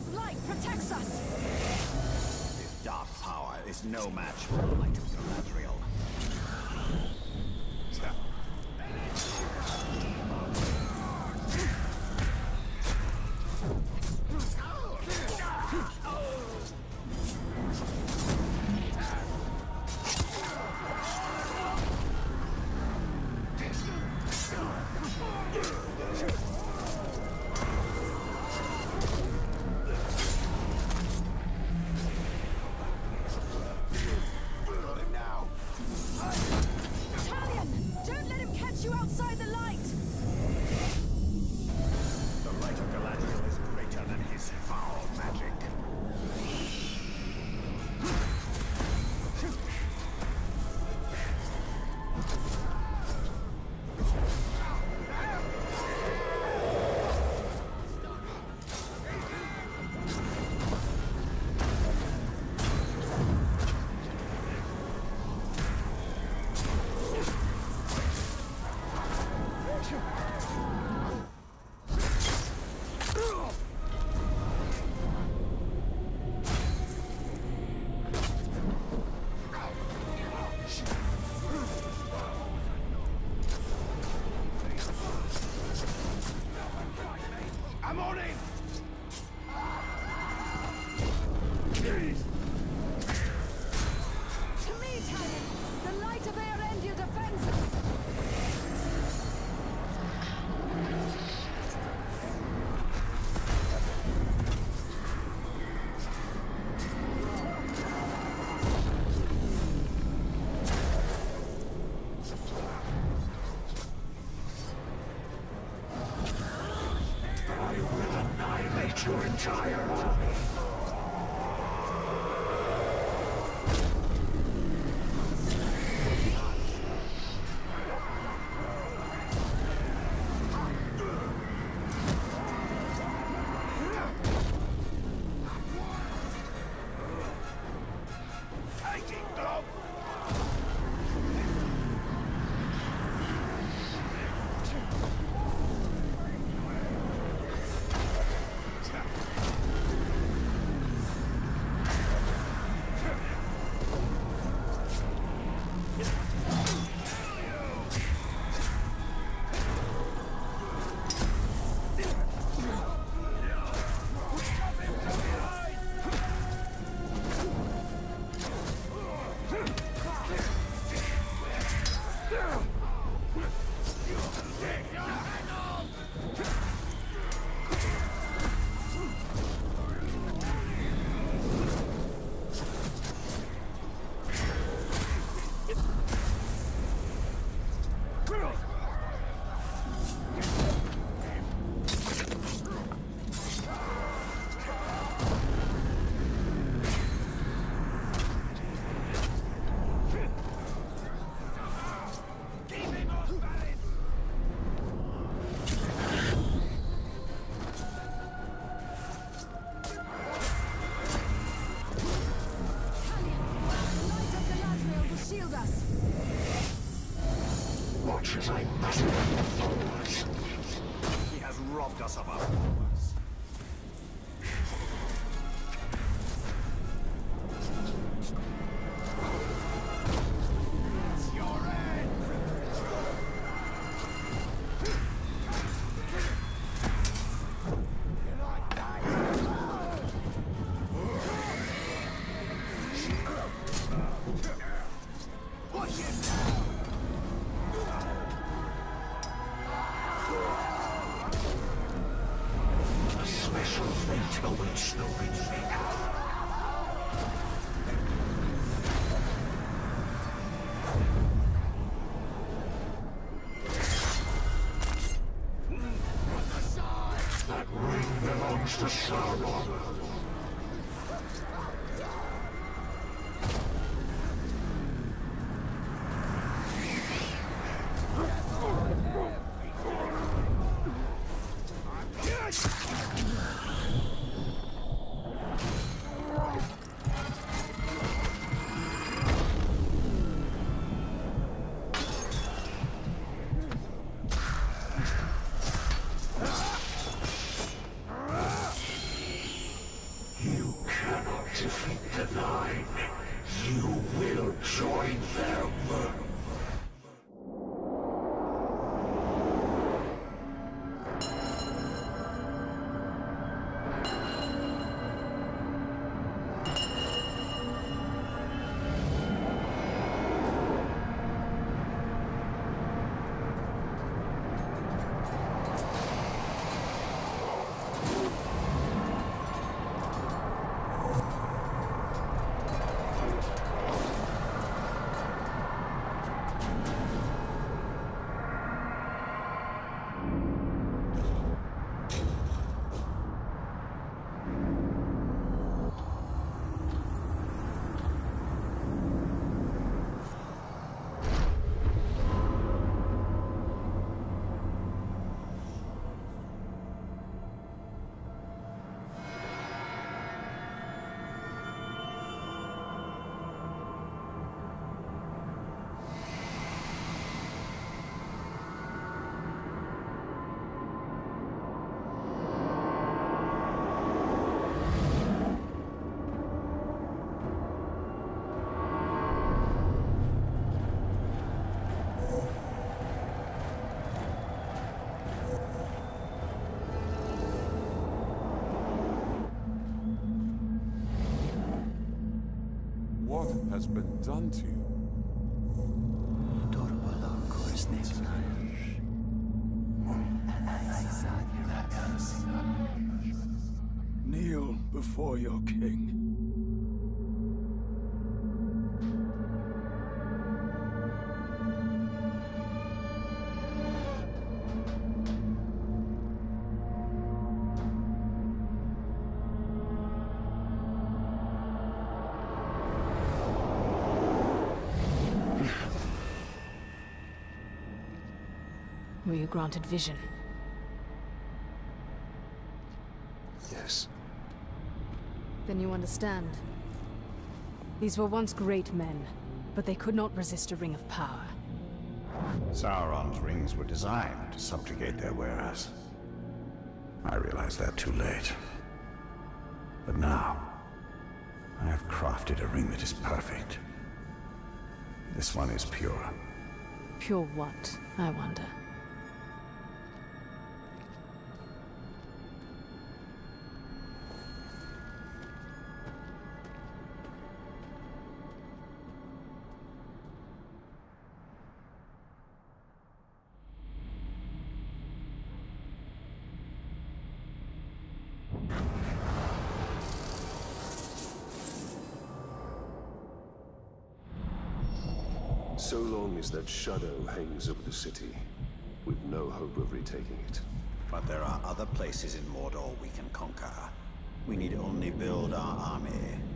light protects us! This dark power is no match for the light of Galadriel. Your entire army. Watch as I massacre the followers. He has robbed us of our followers. It's your end! Watch it now! Special fate awaits the Windmaker. That ring belongs to Sauron. defeat denied, you will join them. What has been done to you? Kneel before your king. Were you granted vision? Yes. Then you understand. These were once great men, but they could not resist a ring of power. Sauron's rings were designed to subjugate their wearers. I realized that too late. But now, I have crafted a ring that is perfect. This one is pure. Pure what, I wonder? So long as that shadow hangs over the city, we've no hope of retaking it. But there are other places in Mordor we can conquer. We need only build our army